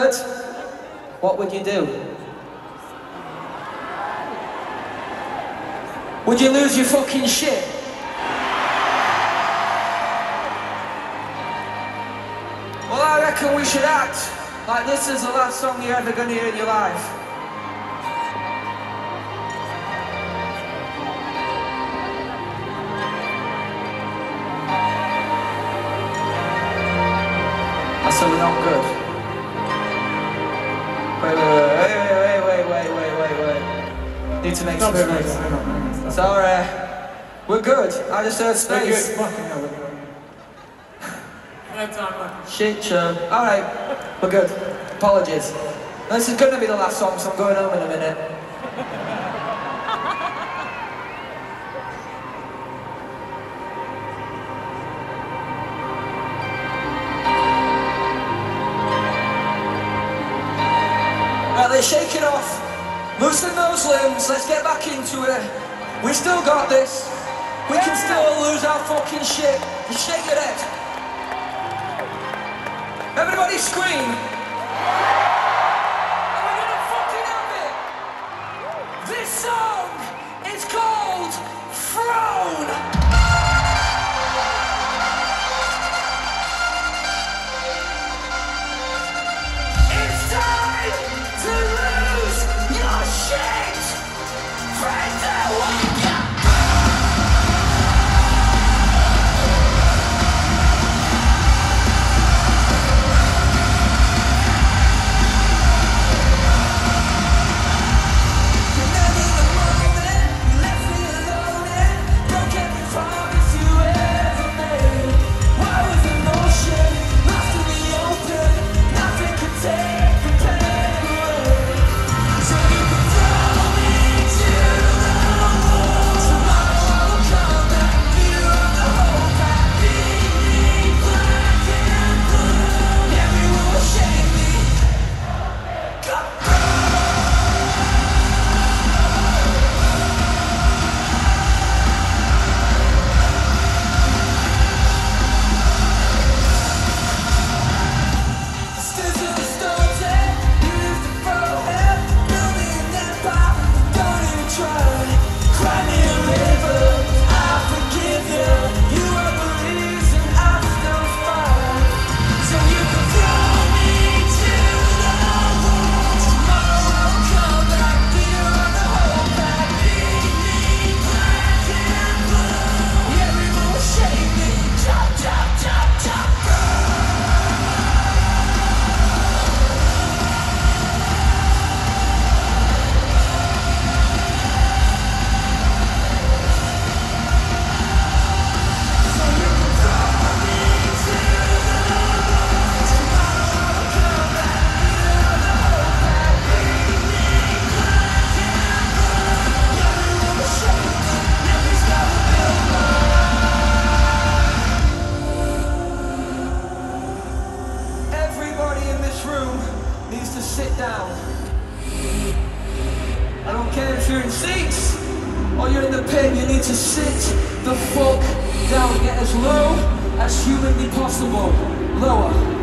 good, what would you do? Would you lose your fucking shit? Well, I reckon we should act like this is the last song you're ever gonna hear in your life. So we're not good. Wait. Need to make some space. Sorry. We're good. I just heard space. Shit show. Alright. We're good. Apologies. This is gonna be the last song, so I'm going home in a minute. Right, let's shake it off. Loosen those limbs, let's get back into it. We still got this. We can still lose our fucking shit. Just shake your head. Everybody scream. And we're gonna fucking have it. This song is called Throne. To lose your shit! Friends that wake up! You're never the moment, you left me alone and broke every promise you ever made. Why was there no shit left in the open? Nothing could take the pain. Needs to sit down. I don't care if you're in seats or you're in the pit, you need to sit the fuck down. Get as low as humanly possible. Lower.